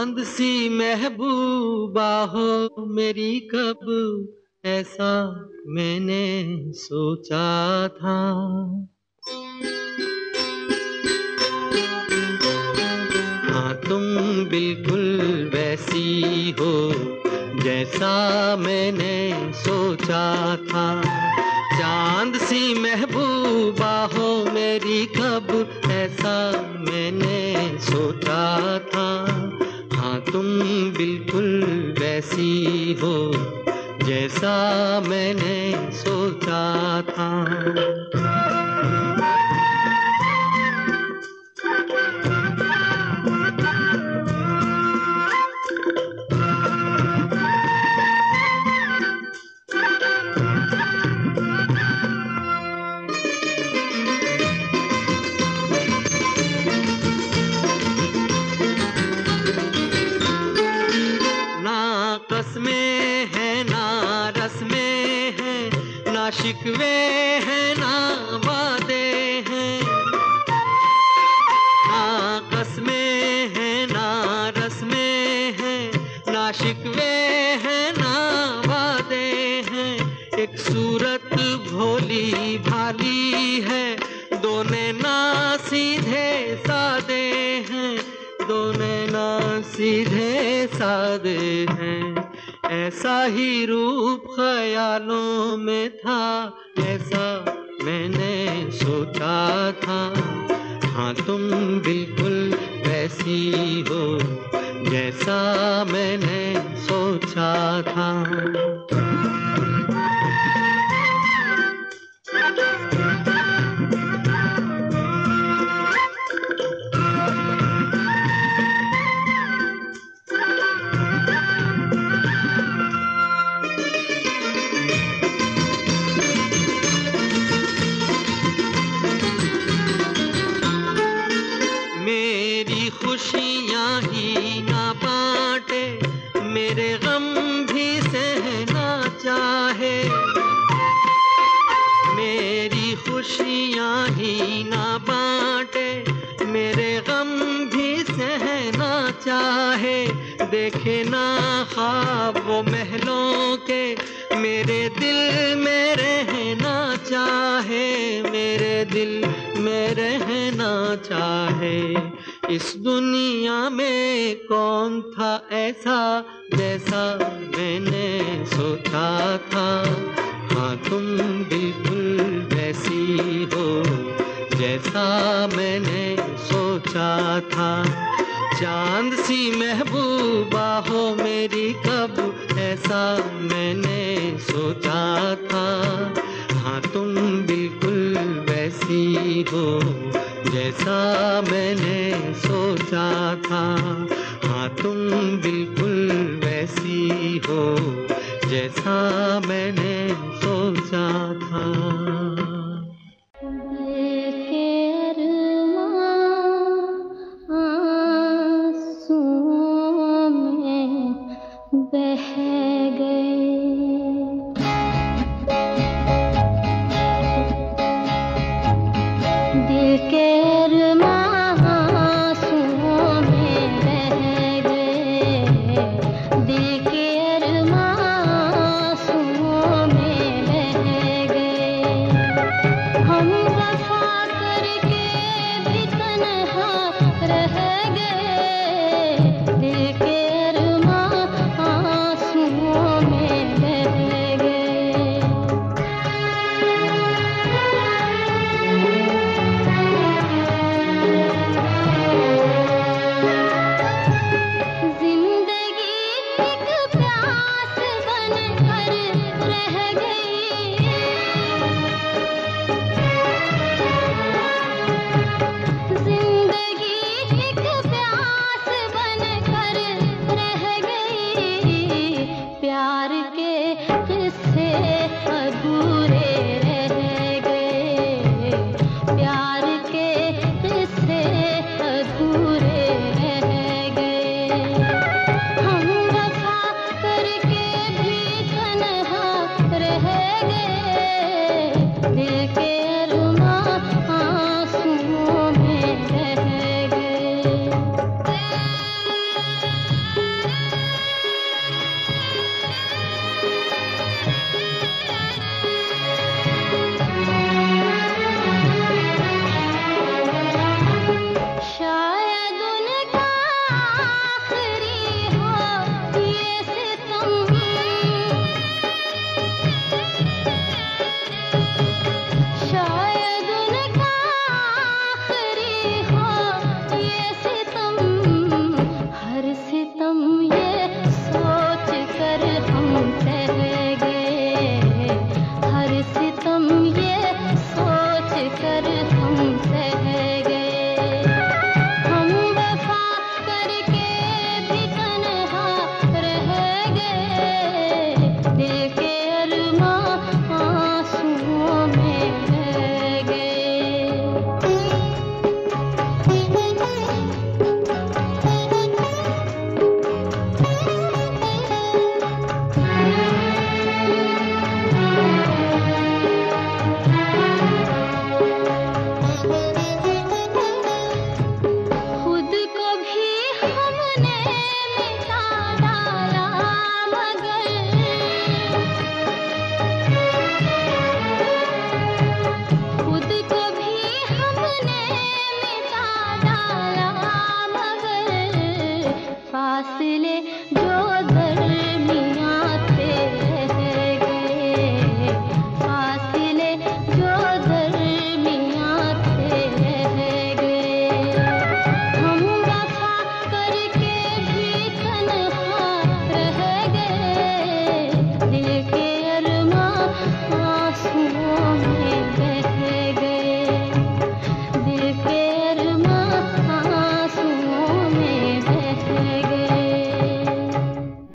चांद सी महबूबा हो मेरी कब ऐसा मैंने सोचा था। हाँ तुम बिल्कुल वैसी हो जैसा मैंने सोचा था। चांद सी महबूबा हो मेरी कब ऐसा मैंने सोचा था। हाँ तुम बिल्कुल वैसी हो जैसा मैंने सोचा था। कस्में हैं ना रस्में हैं ना शिकवे हैं ना वादे हैं। ना कस्में हैं ना रस्में हैं ना शिकवे हैं ना वादे हैं। एक सूरत भोली भाली है दो नैना सीधे सादे हैं। दो नैना सीधे सादे हैं। ऐसा ही रूप ख्यालों में था ऐसा मैंने सोचा था। हाँ तुम बिल्कुल वैसी हो जैसा मैंने सोचा था। खुशियाँ ही ना बांटे मेरे गम भी सहना चाहे। मेरी खुशियाँ ही ना बांटे मेरे गम भी सहना चाहे। देखे ना ख्वाब वो महलों के मेरे दिल में रहना चाहे। मेरे दिल में रहना चाहे। इस दुनिया में कौन था ऐसा जैसा मैंने सोचा था। हाँ तुम बिल्कुल वैसी हो जैसा मैंने सोचा था। चांद सी महबूबा हो मेरी कब ऐसा मैंने सोचा था। हाँ तुम बिल्कुल वैसी हो जैसा मैंने सोचा था। हाँ तुम बिल्कुल वैसी हो जैसा मैंने सोचा था। जिंदगी एक प्यास बनकर रह गई।